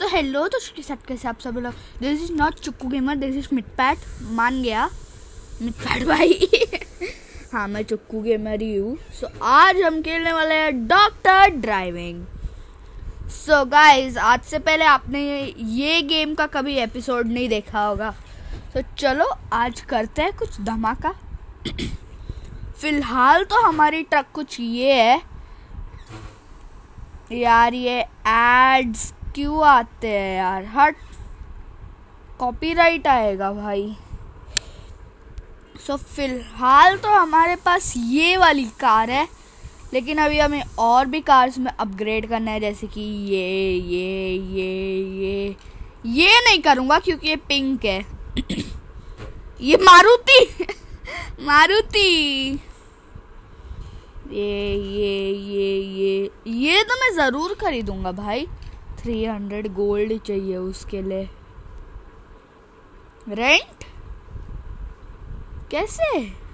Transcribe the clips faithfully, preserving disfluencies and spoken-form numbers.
तो हेलो तो उसके साथ कैसे आप सब लोग, this is not Chukku gamer, this is Mitpat, मान गया मिटपैट भाई हाँ मैं चुक्कू गेमर ही हूँ। सो so, आज हम खेलने वाले हैं डॉक्टर ड्राइविंग। सो गाइज आज से पहले आपने ये गेम का कभी एपिसोड नहीं देखा होगा, तो so, चलो आज करते हैं कुछ धमाका फिलहाल तो हमारी ट्रक कुछ ये है यार, ये एड्स क्यों आते हैं यार, हट कॉपीराइट आएगा भाई। सो so, फिलहाल तो हमारे पास ये वाली कार है, लेकिन अभी हमें और भी कार्स में अपग्रेड करना है, जैसे कि ये ये ये ये ये नहीं करूँगा क्योंकि ये पिंक है ये मारुति मारुति ये ये ये ये ये तो मैं ज़रूर खरीदूंगा भाई, थ्री हंड्रेड गोल्ड चाहिए उसके लिए। रेंट कैसे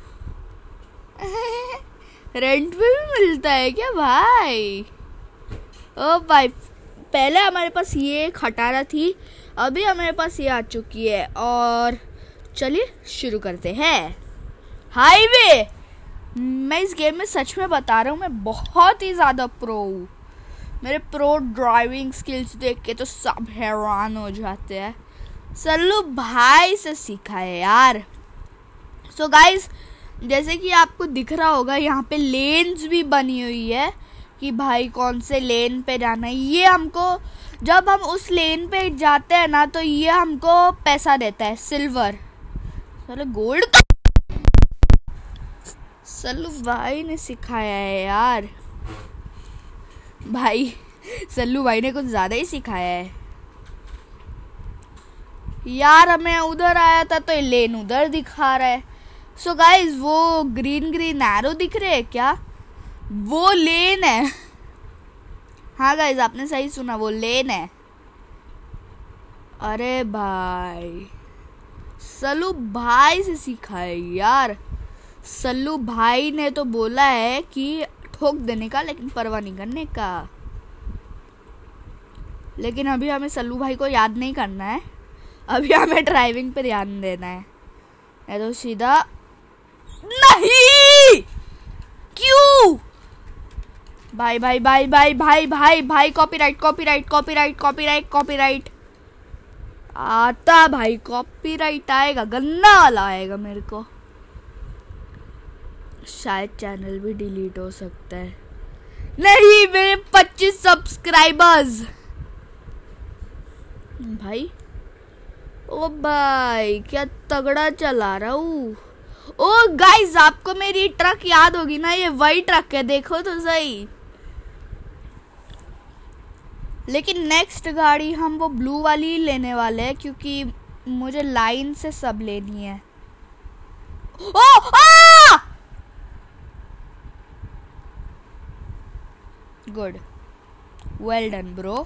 रेंट पे भी मिलता है क्या भाई? ओ भाई पहले हमारे पास ये खटारा थी, अभी हमारे पास ये आ चुकी है। और चलिए शुरू करते हैं। हाईवे, मैं इस गेम में सच में बता रहा हूँ, मैं बहुत ही ज़्यादा प्रो हूँ। मेरे प्रो ड्राइविंग स्किल्स देख के तो सब हैरान हो जाते हैं। सल्लू भाई से सीखा है यार। सो so गाइस जैसे कि आपको दिख रहा होगा यहाँ पे लेन्स भी बनी हुई है कि भाई कौन से लेन पे जाना है। ये हमको जब हम उस लेन पे जाते हैं ना तो ये हमको पैसा देता है, सिल्वर। चलो गोल्ड तो सल्लू भाई ने सिखाया है यार, भाई सल्लू भाई ने कुछ ज़्यादा ही सिखाया है यार। हमें उधर आया था तो ये लेन उधर दिखा रहा है। सो so गाइज वो ग्रीन ग्रीन एरो दिख रहे हैं क्या, वो लेन है। हाँ गाइज आपने सही सुना, वो लेन है। अरे भाई सल्लू भाई से सीखा है यार। सल्लू भाई ने तो बोला है कि ठोक देने का लेकिन परवाह नहीं करने का। लेकिन अभी हमें सल्लू भाई को याद नहीं करना है, अभी हमें ड्राइविंग पे ध्यान देना है। ये तो सीधा नहीं, क्यों भाई भाई भाई भाई भाई भाई भाई copyright copyright copyright copyright copyright आता भाई, कॉपीराइट आएगा, गंदा वाला आएगा मेरे को। शायद चैनल भी डिलीट हो सकता है। नहीं मेरे पच्चीस सब्सक्राइबर्स भाई। ओ भाई क्या तगड़ा चला रहा हूँ। ओ गाइस आपको मेरी ट्रक याद होगी ना, ये वही ट्रक है, देखो तो सही। लेकिन नेक्स्ट गाड़ी हम वो ब्लू वाली लेने वाले हैं क्योंकि मुझे लाइन से सब लेनी है। ओ आ! Good, well done bro.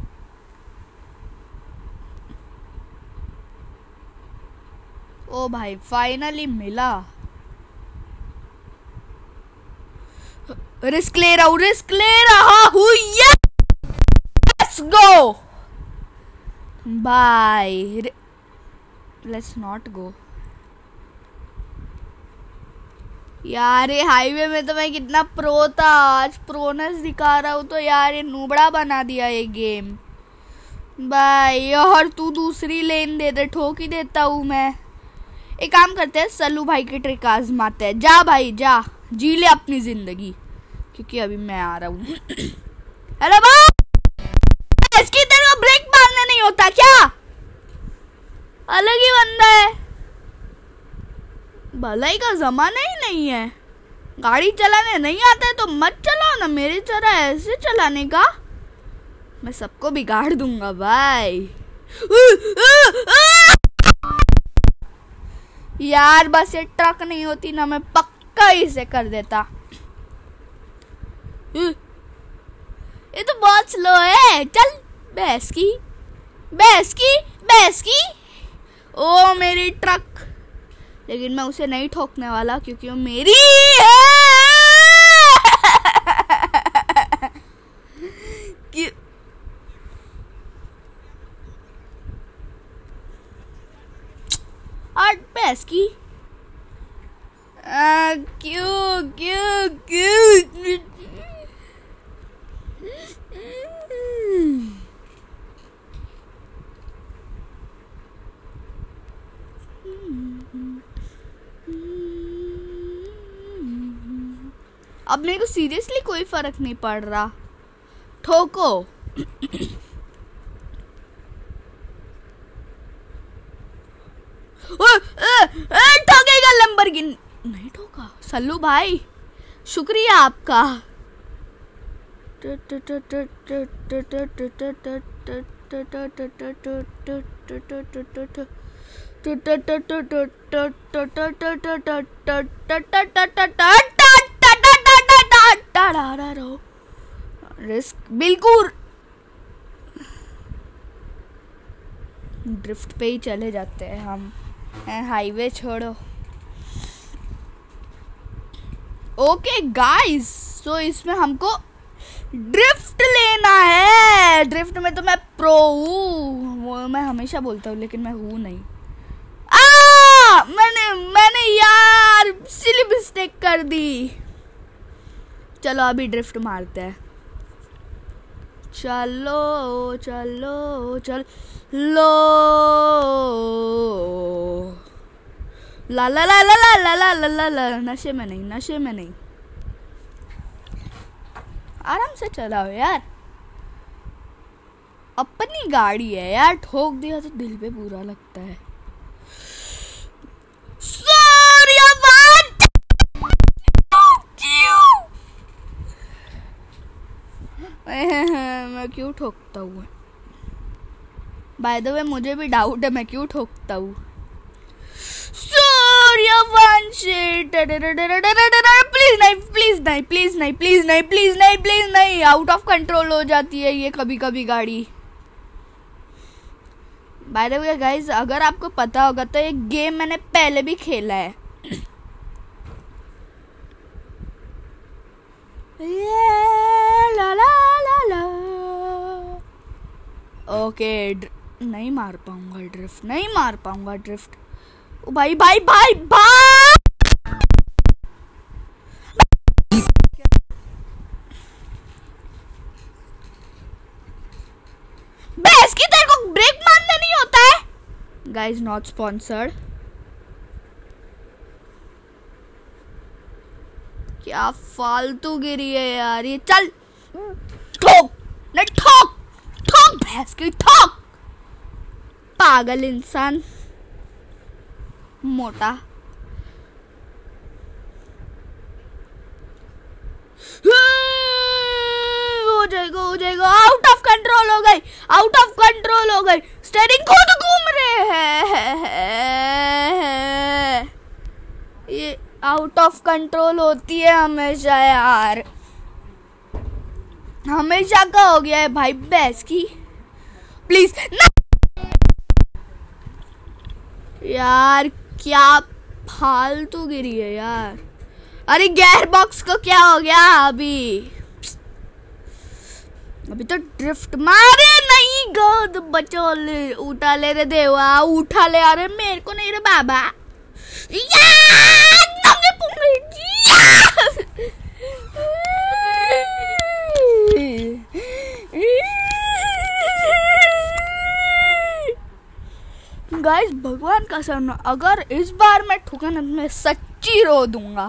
ओ भाई फाइनली मिला। रिस्क ले रहा हूँ, रिस्क ले रहा हूँ, let's go bye. Let's not go यार, ये हाईवे में तो मैं कितना प्रो था, आज प्रोनेस दिखा रहा हूँ तो यार ये नूबड़ा बना दिया ये गेम भाई। और तू दूसरी लेन दे दे, ठोक ही देता हूँ मैं। एक काम करते हैं, सल्लू भाई की ट्रिक आजमाते हैं। जा भाई जा, जी ले अपनी जिंदगी, क्योंकि अभी मैं आ रहा हूँ। हेलो भाई, इसकी तरह ब्रेक मारना नहीं होता क्या? अलग ही बंदा है, भलाई का जमाना ही नहीं है। गाड़ी चलाने नहीं आता है तो मत चलाओ ना, मेरी तरह ऐसे चलाने का मैं सबको बिगाड़ दूंगा भाई। यार बस ये ट्रक नहीं होती ना, मैं पक्का इसे कर देता। ये तो बहुत स्लो है, चल बहस की बहस की बहस की। ओ मेरी ट्रक, लेकिन मैं उसे नहीं ठोकने वाला क्योंकि वो मेरी है। भैंस की। आ, क्यों क्यों क्यों? अब मेरे को सीरियसली कोई फर्क नहीं पड़ रहा। ठोको। ठोकेगा लंबरगिनी। नहीं ठोका सल्लू भाई, शुक्रिया आपका। रिस्क बिल्कुल। ड्रिफ्ट पे ही चले जाते हैं हम, हाईवे छोड़ो। ओके गाइस, सो इसमें हमको ड्रिफ्ट लेना है। ड्रिफ्ट में तो मैं प्रो हूँ, वो मैं हमेशा बोलता हूँ, लेकिन मैं हूँ नहीं। आ मैंने मैंने यार सिली मिस्टेक कर दी। चलो अभी ड्रिफ्ट मारते हैं। चलो चलो चलो। ला ला ला ला ला ला ला ला ला। नशे में नहीं, नशे में नहीं, आराम से चलाओ यार। अपनी गाड़ी है यार, ठोक दिया तो दिल पे बुरा लगता है। मैं क्यों ठोकता हूँ? बाय द वे मुझे भी डाउट है मैं क्यों ठोकता हूँ। सूर्यवंशी प्लीज नहीं प्लीज नहीं प्लीज नहीं प्लीज नहीं प्लीज नहीं प्लीज नहीं। आउट ऑफ कंट्रोल हो जाती है ये कभी कभी गाड़ी। बाय द वे गाइस, अगर आपको पता होगा तो ये गेम मैंने पहले भी खेला है। ला ला ला ला। ओके नहीं मार पाऊंगा ड्रिफ्ट, नहीं मार पाऊंगा ड्रिफ्ट। ओ भाई भाई भाई भाई। भैंस की तेरे को ब्रेक मारना नहीं होता है। Guys not sponsored. क्या फालतू गिरी है यार ये। चल ठोक, नहीं ठोक, ठोक भैंस की ठोक। पागल इंसान मोटा। हो जाएगा हो जाएगा। आउट ऑफ कंट्रोल हो गई, आउट ऑफ कंट्रोल हो गई। स्टीयरिंग खुद घूम रहे हैं। ये आउट ऑफ कंट्रोल होती है हमेशा यार, हमेशा का हो गया है भाई भैंस की। प्लीज ना यार, क्या फालतू गिरी है यार। अरे गियर बॉक्स को क्या हो गया? अभी अभी तो ड्रिफ्ट मारे नहीं। गोद बचो ले, उठा ले रे देवा, उठा ले। अरे मेरे को नहीं रे बाबा। गाइस भगवान का कसम, अगर इस बार मैं ठुका ना मैं सच्ची रो दूंगा।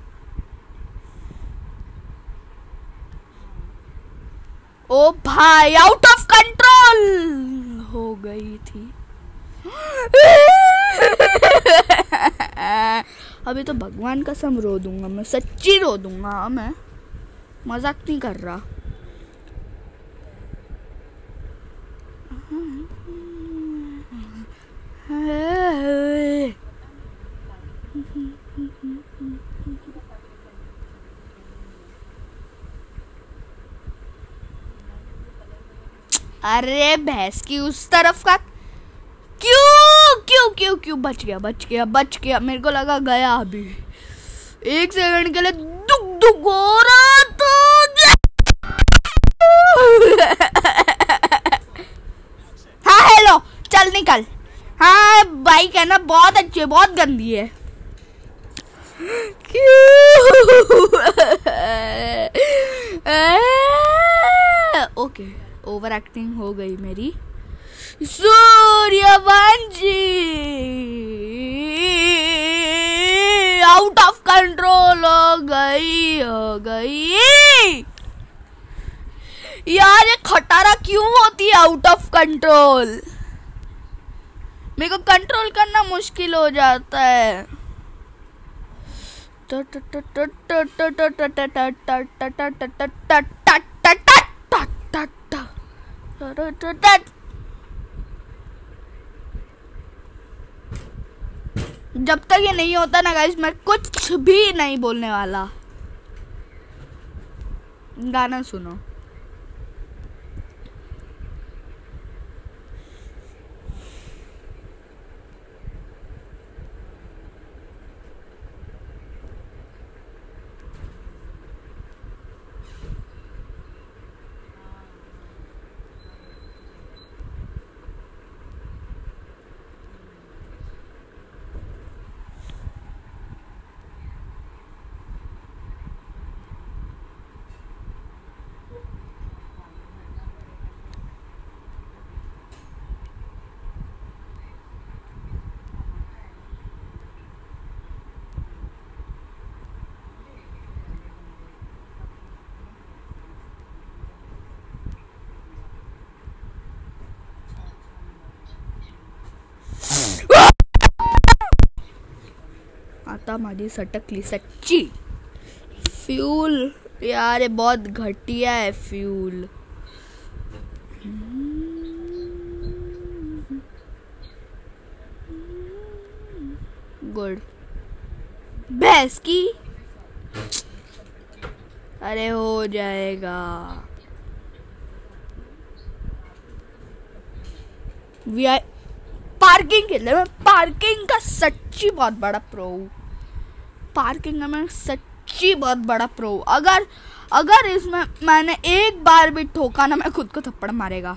ओ भाई आउट ऑफ कंट्रोल हो गई थी। अभी तो भगवान कसम रो दूंगा, मैं सच्ची रो दूंगा। मैं मजाक नहीं कर रहा। अरे भैंस की उस तरफ का क्यों क्यों क्यों क्यों? बच गया बच गया बच गया। मेरे को लगा गया अभी एक सेकंड के लिए। दुख दुख हो रहा तो हाँ हेलो चल निकल। हाँ बाइक है ना, बहुत अच्छी है, बहुत गंदी है। क्यों? ओके, ओवर एक्टिंग हो गई मेरी। सूर्यवंशी आउट ऑफ कंट्रोल हो गई हो गई यार। ये खटारा क्यों होती है आउट ऑफ कंट्रोल? मेरे को कंट्रोल करना मुश्किल हो जाता है। जब तक ये नहीं होता ना गाइस, मैं कुछ भी नहीं बोलने वाला। गाना सुनो। आता माझी सटकली सच्ची। फ्यूल यार, ये बहुत घटिया है फ्यूल। गुड। भैंस की, अरे हो जाएगा। वी आई पार्किंग के लिए मैं पार्किंग का सच्ची बहुत बड़ा प्रो। पार्किंग में मैं सच्ची बहुत बड़ा प्रो। अगर अगर इसमें मैंने एक बार भी ठोका ना, मैं खुद को थप्पड़ मारेगा।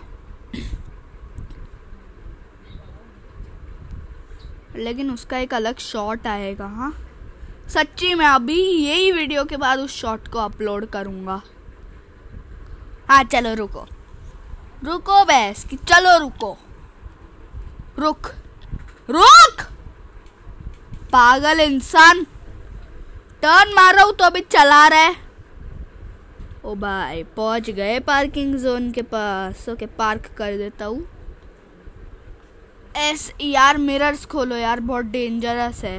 लेकिन उसका एक अलग शॉट आएगा। हाँ सच्ची मैं अभी यही वीडियो के बाद उस शॉट को अपलोड करूंगा। हाँ चलो रुको रुको बस कि चलो रुको रुक रुक पागल इंसान। टर्न मार रहा हूं तो अभी चला रहा है। ओ भाई पहुंच गए पार्किंग जोन के पास। ओके पार्क कर देता हूँ। एस यार मिरर्स खोलो यार, बहुत डेंजरस है।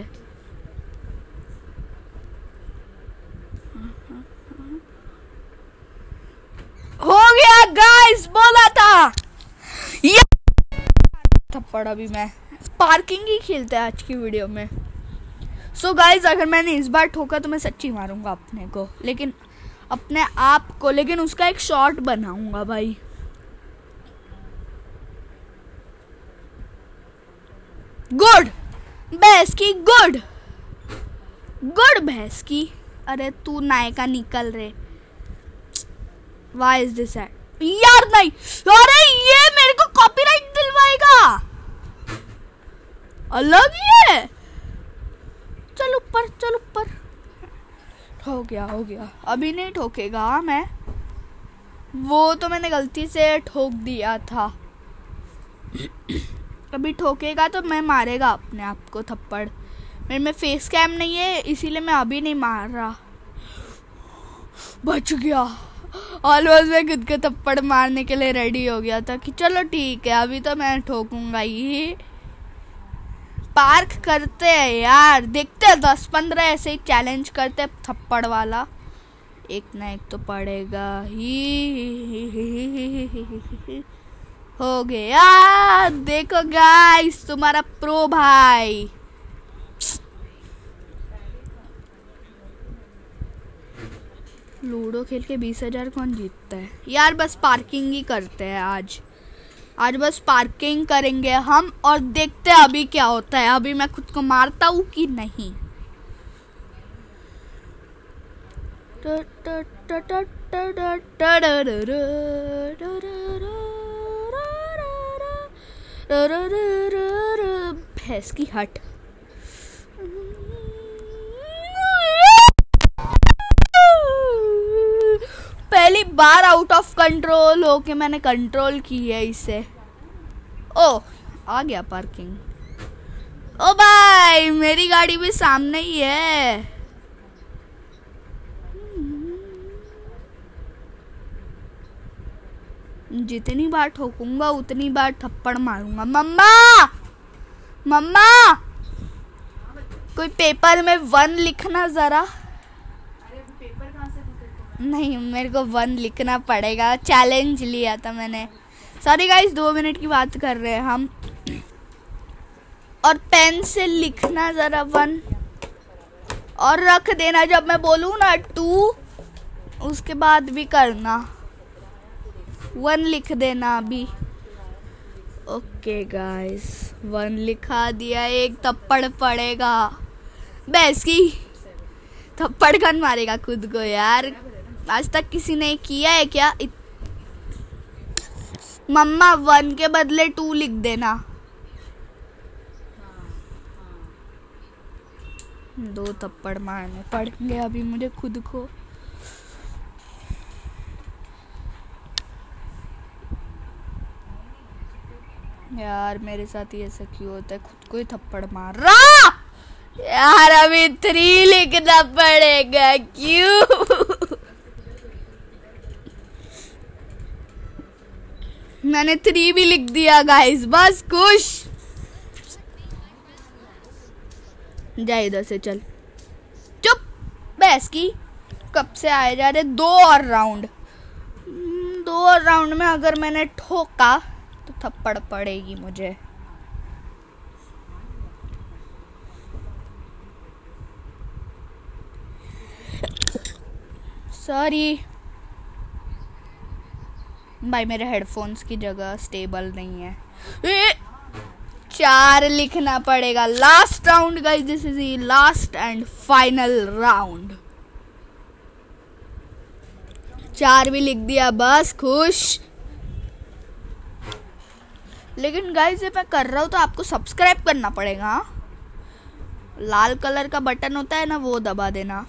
हो गया गाइस, बोला था ये थप्पड़। अभी मैं पार्किंग ही खेलते हैं आज की वीडियो में। सो so गाइस अगर मैंने इस बार ठोका तो मैं सच्ची मारूंगा अपने को, लेकिन अपने आप को, लेकिन उसका एक शॉट बनाऊंगा भाई। गुड भैंस की, गुड गुड भैंस की। अरे तू नायका निकल रे। Why is this at? यार नहीं, अरे ये मेरे को कॉपीराइट दिलवाएगा। अलग ही है। चल ऊपर चल ऊपर। हो गया हो गया। अभी नहीं ठोकेगा मैं, वो तो मैंने गलती से ठोक दिया था। अभी ठोकेगा तो मैं मारेगा अपने आप को थप्पड़। मेरे में फेस कैम नहीं है इसीलिए मैं अभी नहीं मार रहा। बच गया। ऑलमोस्ट मैं खुद को थप्पड़ मारने के लिए रेडी हो गया था कि चलो ठीक है अभी तो मैं ठोकूंगा ही। पार्क करते हैं यार, देखते हैं दस पंद्रह ऐसे ही चैलेंज करते हैं थप्पड़ वाला। एक ना एक तो पड़ेगा ही। हो गया। देखो गाइस तुम्हारा प्रो भाई। लूडो खेल के बीस हजार कौन जीतता है यार। बस पार्किंग ही करते हैं आज। आज बस पार्किंग करेंगे हम और देखते हैं अभी क्या होता है। अभी मैं खुद को मारता हूँ कि नहीं। भैंस की हट। पहली बार आउट ऑफ कंट्रोल होके मैंने कंट्रोल की है इसे। ओ आ गया पार्किंग। ओ भाई मेरी गाड़ी भी सामने ही है। जितनी बार ठोकूंगा उतनी बार थप्पड़ मारूंगा। मम्मा मम्मा कोई पेपर में वन लिखना जरा। अरे पेपर कहाँ से लिखे? नहीं मेरे को वन लिखना पड़ेगा, चैलेंज लिया था मैंने। सॉरी गाइस, दो मिनट की बात कर रहे हैं हम। और पेन से लिखना जरा वन, और रख देना जब मैं बोलूँ ना टू, उसके बाद भी करना। वन लिख देना अभी। ओके गाइस, वन लिखा दिया। एक थप्पड़ पड़ेगा। भैंस की थप्पड़ कौन मारेगा खुद को यार? आज तक किसी ने किया है क्या? इत... मम्मा वन के बदले टू लिख देना। दो थप्पड़ मारने पड़ेंगे अभी मुझे खुद को। यार मेरे साथ ही ऐसा क्यों होता है? खुद को ही थप्पड़ मार रहा यार। अभी थ्री लिखना पड़ेगा। क्यों? मैंने थ्री भी लिख दिया गाइस, बस खुश। जा इधर से चल। चुप भैंस की, कब से आए जा रहे। दो और राउंड, दो और राउंड में अगर मैंने ठोका तो थप्पड़ पड़ेगी मुझे। सॉरी भाई, मेरे हेडफोन्स की जगह स्टेबल नहीं है। ए, चार लिखना पड़ेगा। Last round guys, this is the last and final round. चार भी लिख दिया, बस खुश। लेकिन गाइस ये मैं कर रहा हूँ तो आपको सब्सक्राइब करना पड़ेगा। लाल कलर का बटन होता है ना, वो दबा देना।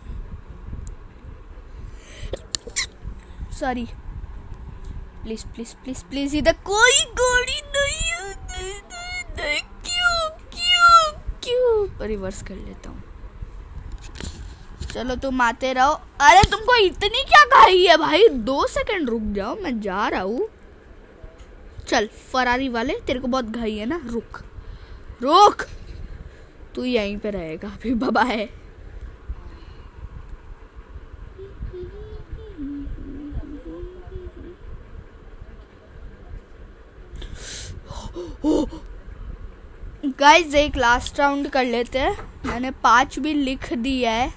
Sorry, please please please please. इधर कोई गाड़ी नहीं है। क्यों क्यों क्यों? रिवर्स कर लेता हूँ। चलो तुम आते रहो। अरे तुमको इतनी क्या घाई है भाई? दो सेकंड रुक जाओ, मैं जा रहा हूँ। चल फरारी वाले, तेरे को बहुत घाई है ना, रुक रुक। तू यहीं पे रहेगा अभी। बाबा है। गाइस एक लास्ट राउंड कर लेते हैं। मैंने पांच भी लिख दिया है।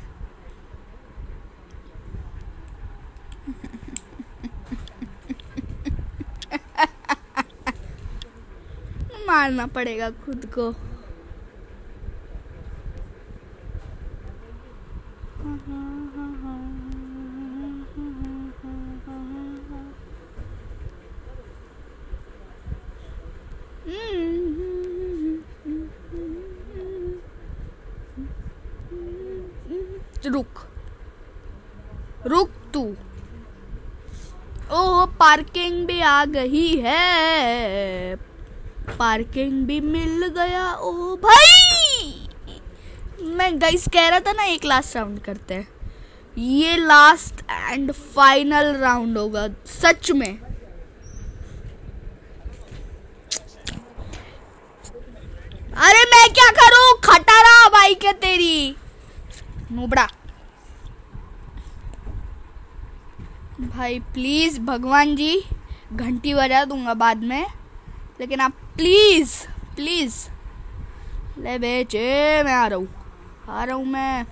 मारना पड़ेगा खुद को। रुक रुक तू। ओह पार्किंग भी आ गई है। पार्किंग भी मिल गया। ओ भाई, मैं गाइस कह रहा था ना एक लास्ट राउंड करते हैं। ये लास्ट एंड फाइनल राउंड होगा सच में। अरे मैं क्या करूं? खटारा बाइक है तेरी नूबड़ा। भाई प्लीज भगवान जी, घंटी बजा दूंगा बाद में, लेकिन आप प्लीज प्लीज। ले बेचे, मैं आ रहा हूँ आ रहा हूँ मैं।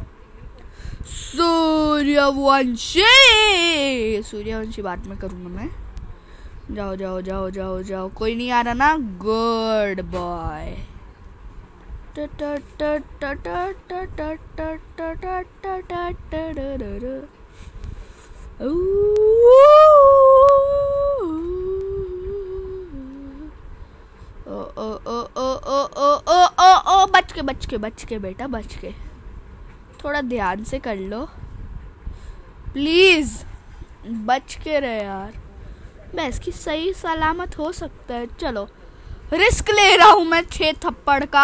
सूर्यवंशी सूर्यवंशी बाद में करूँगा मैं। जाओ जाओ जाओ जाओ जाओ। कोई नहीं आ रहा ना? Good boy. ओ ओ ओ ओ ओ ओ ओ ओ बच के बच के बच के बेटा बच के, थोड़ा ध्यान से कर लो प्लीज, बच के रहे यार। मैं इसकी सही सलामत हो सकता है। चलो रिस्क ले रहा हूं मैं छह थप्पड़ का।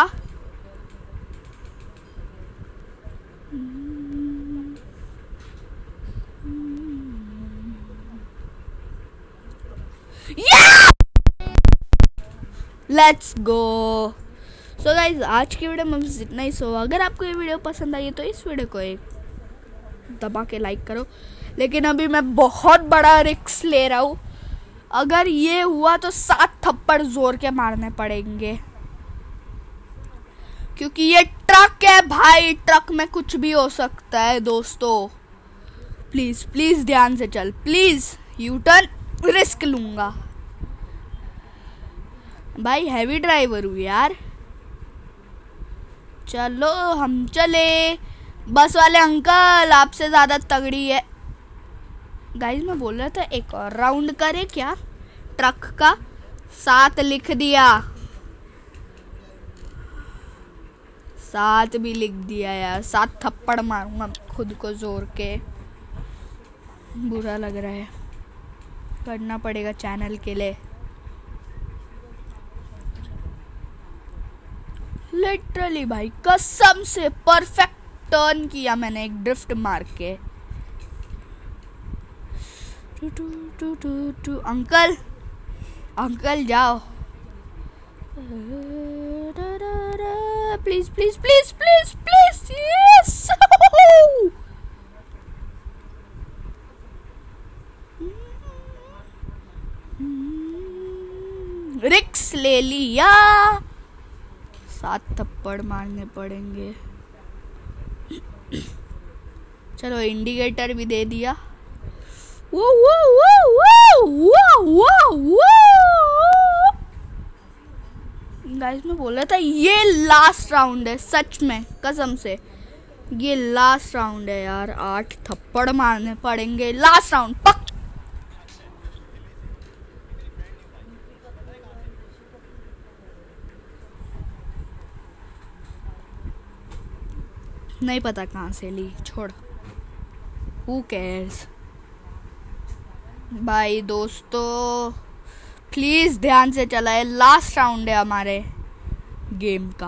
Let's go. सो गाइज आज की वीडियो में बस इतना ही। सो अगर आपको ये वीडियो पसंद आई है तो इस वीडियो को एक दबा के लाइक करो। लेकिन अभी मैं बहुत बड़ा रिस्क ले रहा हूँ। अगर ये हुआ तो सात थप्पड़ जोर के मारने पड़ेंगे, क्योंकि ये ट्रक है भाई, ट्रक में कुछ भी हो सकता है दोस्तों। प्लीज प्लीज ध्यान से चल, प्लीज यू टर्न रिस्क लूंगा भाई, हैवी ड्राइवर हूँ यार। चलो हम चले। बस वाले अंकल आपसे ज्यादा तगड़ी है। गाइस मैं बोल रहा था एक और राउंड करे क्या ट्रक का। सात लिख दिया, सात भी लिख दिया यार। सात थप्पड़ मारूंगा खुद को जोर के, बुरा लग रहा है, करना पड़ेगा चैनल के लिए। लिटरली भाई कसम से परफेक्ट टर्न किया मैंने एक ड्रिफ्ट मार के। टू टू टू टू टू अंकल अंकल जाओ please please please please please. Yes रिक्स ले लिया। सात थप्पड़ मारने पड़ेंगे। चलो इंडिकेटर भी दे दिया। वो वो वो वो वो वो वो गाइस मैं बोल रहा था ये लास्ट राउंड है, सच में कसम से ये लास्ट राउंड है यार। आठ थप्पड़ मारने पड़ेंगे लास्ट राउंड पक। नहीं पता कहाँ से ली, छोड़, Who cares? भाई दोस्तों प्लीज ध्यान से चलाए, लास्ट राउंड है हमारे गेम का।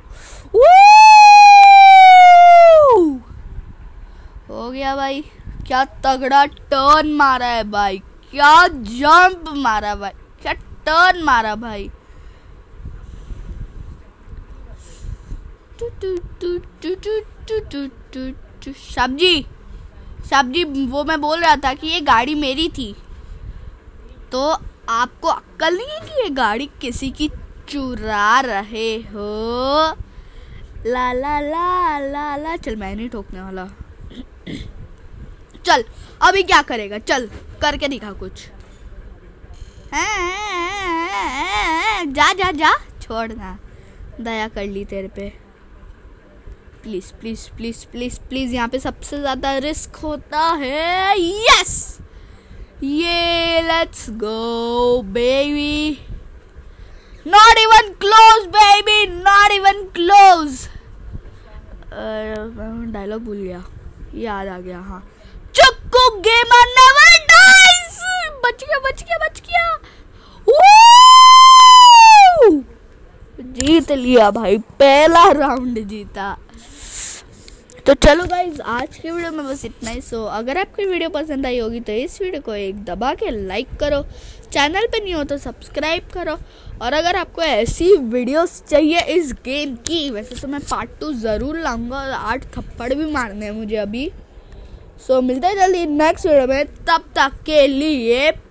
हो गया भाई, क्या तगड़ा टर्न मारा है भाई, क्या जंप मारा भाई, क्या टर्न मारा भाई। सब्जी सब्जी वो मैं बोल रहा था कि ये गाड़ी मेरी थी, तो आपको अक्ल नहीं है कि ये गाड़ी किसी की चुरा रहे हो। ला ला ला ला ला। चल मैं नहीं ठोकने वाला। चल अभी क्या करेगा, चल करके दिखा कुछ। जा जा जा, छोड़ना, दया कर ली तेरे पे। Please please please please please, यहाँ पे सबसे ज्यादा रिस्क होता है। यस ये let's go baby, not even close baby, not even close. Dialogue भूल गया, याद आ गया। हाँ, चुक्कू गेमर नेवर डाइज। बच गया बच गया बच गया। जीत लिया भाई, पहला राउंड जीता। तो चलो गाइज आज के वीडियो में बस इतना ही। सो अगर आपको वीडियो पसंद आई होगी तो इस वीडियो को एक दबा के लाइक करो, चैनल पे नहीं हो तो सब्सक्राइब करो। और अगर आपको ऐसी वीडियोस चाहिए इस गेम की, वैसे तो मैं पार्ट टू ज़रूर लाऊंगा, और आठ थप्पड़ भी मारने हैं मुझे अभी। सो मिलते हैं जल्दी नेक्स्ट वीडियो में, तब तक के लिए